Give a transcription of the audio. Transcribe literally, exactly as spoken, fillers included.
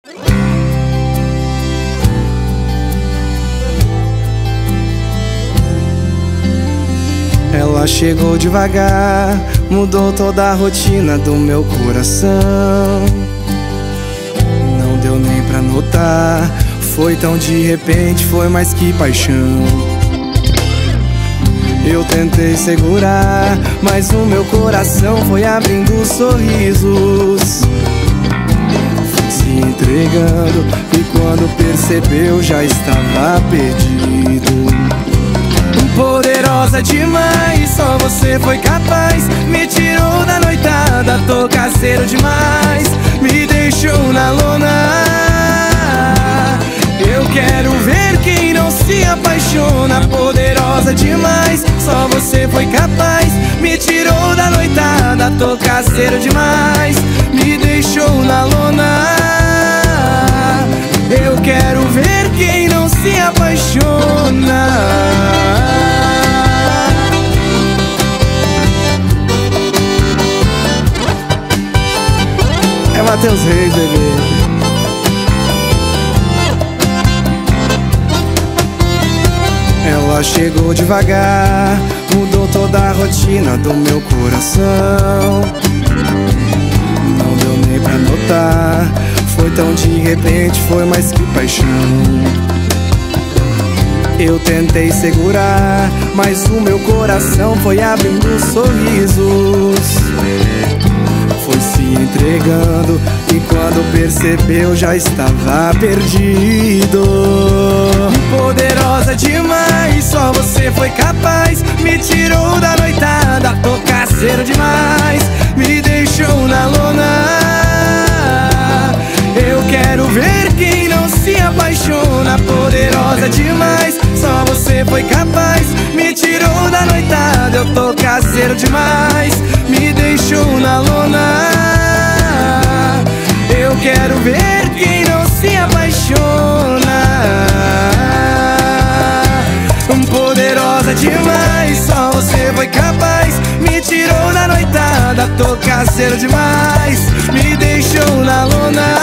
Ela chegou devagar, mudou toda a rotina do meu coração. Não deu nem pra notar, foi tão de repente, foi mais que paixão. Eu tentei segurar, mas o meu coração foi abrindo sorrisos, foi se entregando, e quando percebeu já estava perdido. Poderosa demais, só você foi capaz. Me tirou da noitada, tô caseiro demais. Me deixou na lona. Eu quero ver quem não se apaixona. Poderosa demais, só você foi capaz. Me tirou da noitada, tô caseiro demais. Me deixou na lona. Eu quero ver quem não se apaixona. É Matheus Reis, bebê. Ela chegou devagar, mudou toda a rotina do meu coração. Não deu nem pra notar, foi tão de repente, foi mais que paixão. Eu tentei segurar, mas o meu coração foi abrindo sorrisos, foi se entregando, e quando percebeu já estava perdido. Poderosa demais, só você foi capaz. Me tirou da noitada, tô caseiro demais. Me deixou na lona. Eu quero ver quem não se apaixona. Poderosa demais, só você foi capaz. Me tirou da noitada, eu tô caseiro demais. Me deixou na lona. Eu quero ver quem não se apaixona. Poderosa demais, só você foi capaz. Me tirou da noitada, tô caseiro demais. Me deixou na lona.